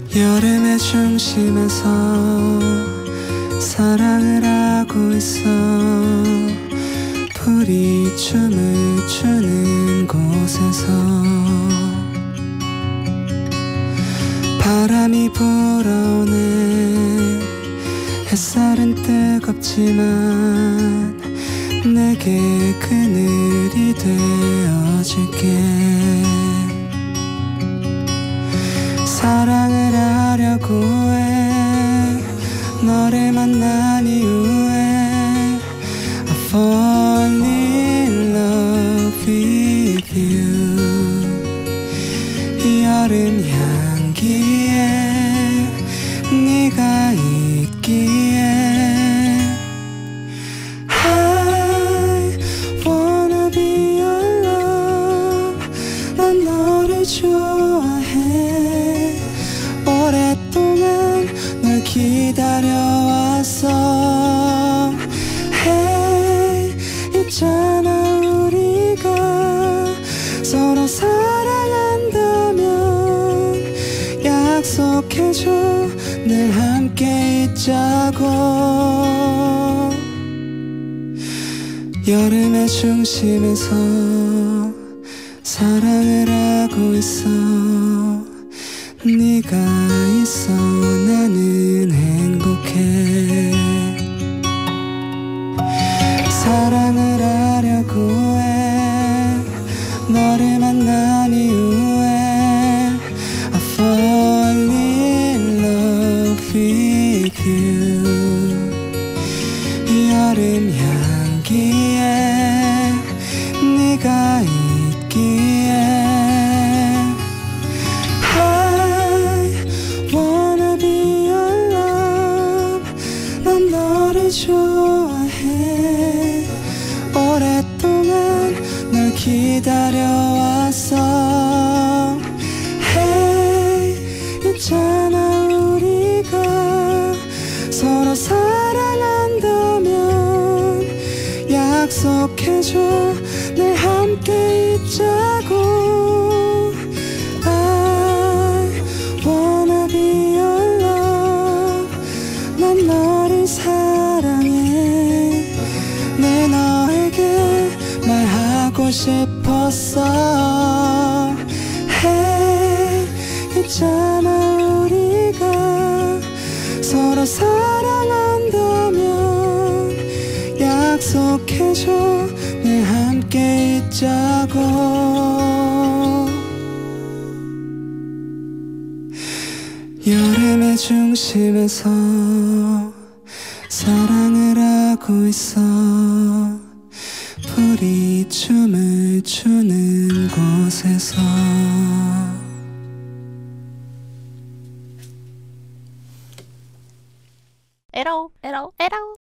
여름의 중심에서 사랑을 하고 있어. 불이 춤을 추는 곳에서 바람이 불어오네. 햇살은 뜨겁지만 내게 그늘이 되어줄게. 사랑을 하려고 해. 너를 만난 이후에 I fall in love with you. 이 여름 향기에 네가 있기에 I wanna be your love. 난 너를 좋아해. 오랫동안 널 기다려왔어. Hey, 있잖아 우리가 서로 사랑한다면 약속해줘. 늘 함께 있자고. 여름의 중심에서 사랑을 하고 있어. 네가 있어 나는 행복해. 사랑을 하려고 해. 너를 만난 이후에 I fall in love with you. 이 여름 향기에 네가 있기에 좋아해. 오랫동안 널 기다려왔어. Hey, 있잖아 우리가 서로 사랑한다면 약속해줘. 늘 함께 있자고. I wanna be your love. 난 너를 사랑해. 내 너에게 말하고 싶었어. Hey, 있잖아 우리가 서로 사랑한다면 약속해줘. 늘 함께 있자고. 여름의 중심에서 사랑을 하고 있어. 불이 춤을 추는 곳에서. 에러 에러 에러